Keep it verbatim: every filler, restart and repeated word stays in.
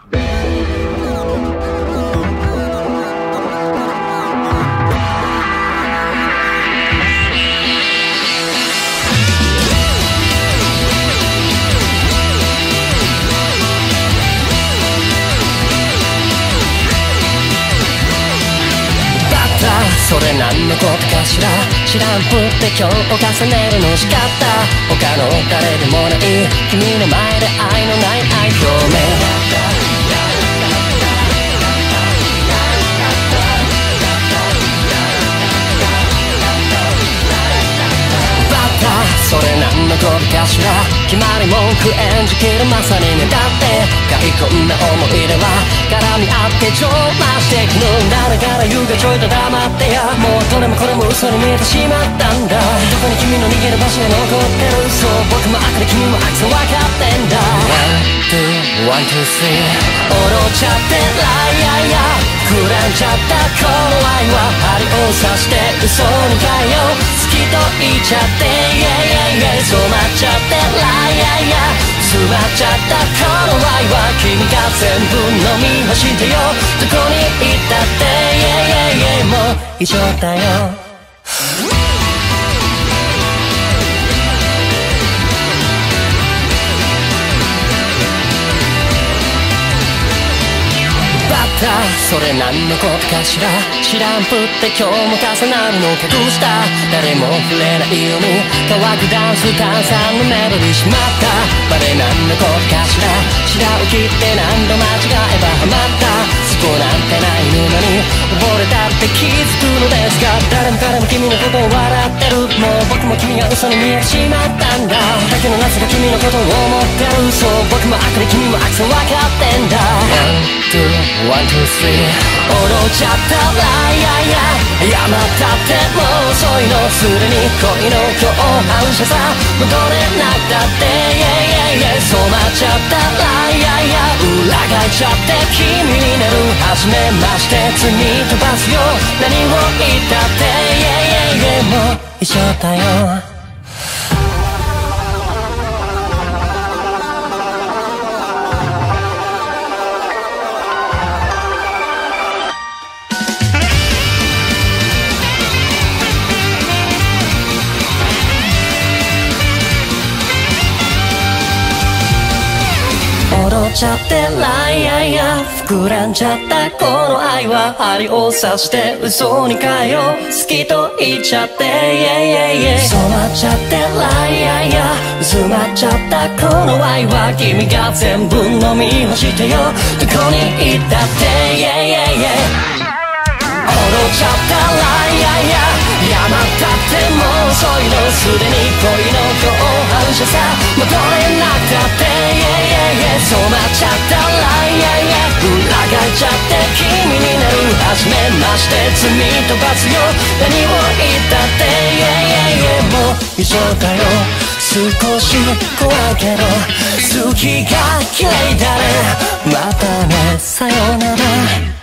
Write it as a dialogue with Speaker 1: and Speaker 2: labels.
Speaker 1: それ何のことかしら知らんぷって今日を重ねるのしかった他の誰でもない君の前で愛のない愛表明それ何のことかしら決まり文句演じきるまさに願って書き込んだ思い出は絡み合って蒸満していくの誰から言うかちょいと黙ってやもうどれもこれも嘘に見えてしまったんだどこに君の逃げる場所が残ってるそう僕も悪で君も悪さ分かってんだ ワン、ツー、ワン、ツー、スリー 踊っちゃってライアイヤ膨らんじゃったこの愛は針を刺して嘘に変えよう好きと言っちゃって染まっちゃってライアイヤ詰まっちゃったこの愛は君が全部飲み干してよどこに行ったってもう異常だよそれ何のことかしら知らんぷって今日も重なるの隠した誰も触れないように乾くダンス炭酸のメロディーしまったバレ何のことかしら白を切って何度間違えばハマったそこなんてない沼に溺れたって気づくのですが誰も彼も君のことを笑ってるもう僕も君が嘘に見えてしまったんだだけどなぜか君のことを思ってるそう僕も悪で君も悪さ分かってんだ ワン、ツー、スリー 踊っちゃったライアイヤやまったってもう遅いのすでに恋の共犯者さ戻れなくたって染まっちゃったライアイヤ裏返っちゃって君になる初めまして罪飛ばすよ何を言ったってもう一緒だよ踊っちゃってライアイヤ膨らんじゃったこの愛は針を刺して嘘に変えよう好きと言っちゃって染まっちゃってライアイヤ詰まっちゃったこの愛は君が全部飲み干してよどこに行ったって踊っちゃったライアイヤやまったってもう遅いのすでに恋の共犯者さ戻れなくたって染まっちゃったライアイヤ裏返っちゃって君になる初めまして罪飛ばすよ何を言ったってもう一緒だよ少し怖いけど好きが嫌いだねまたねさよなら